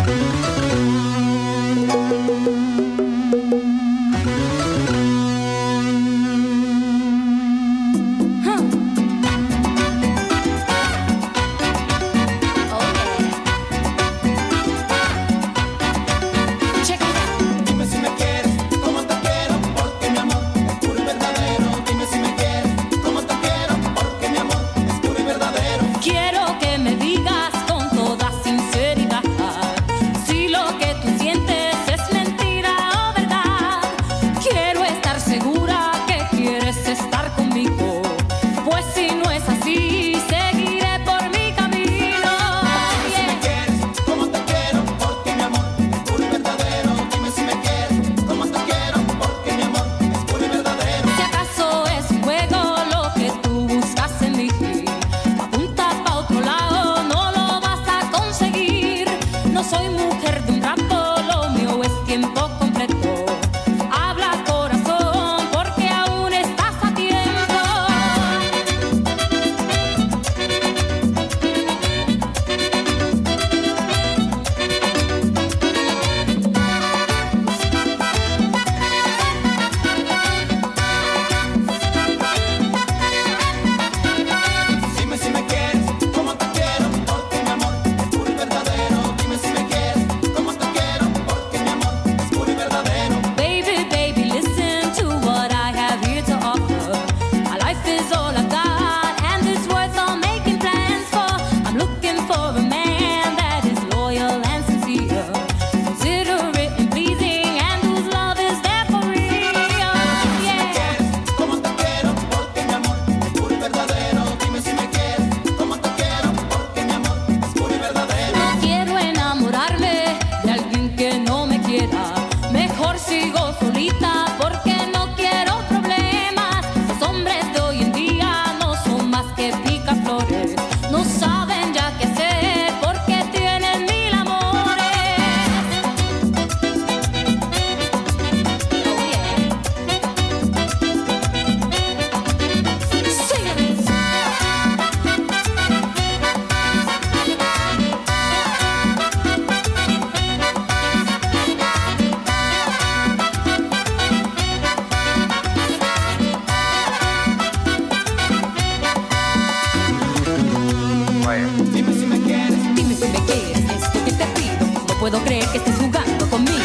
puedo creer que estés jugando conmigo.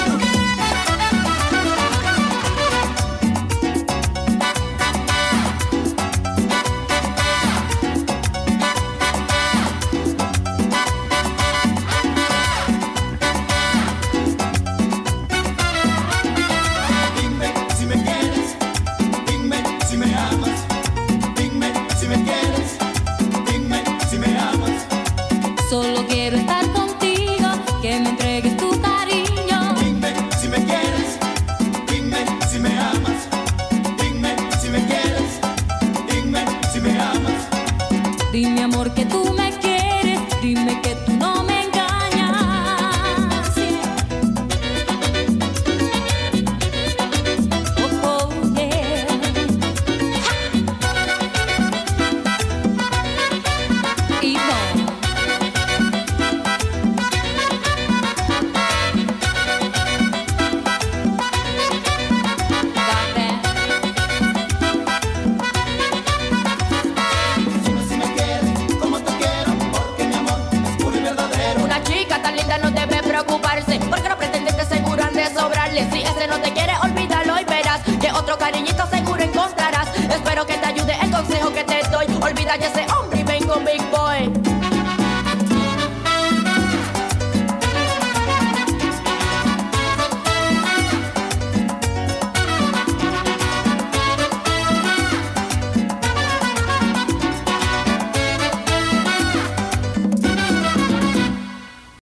Dime si me quieres, dime si me amas, dime si me quieres, dime si me amas. Solo quiero estar contigo, que me entregues tu cariño. Dime si me quieres, dime si me amas, dime si me quieres, dime si me amas. Dime amor que tú me quieres, dime que tú no me engañas. Oh, oh, yeah. ¡Ja! Y no. Dime si me quieres, como te quiero, porque mi amor es puro y verdadero. Una chica tan linda no debe preocuparse, porque no pretendes que seguro han de sobrarle. Si ese no te quiere, olvídalo y verás que otro cariñito seguro encontrarás.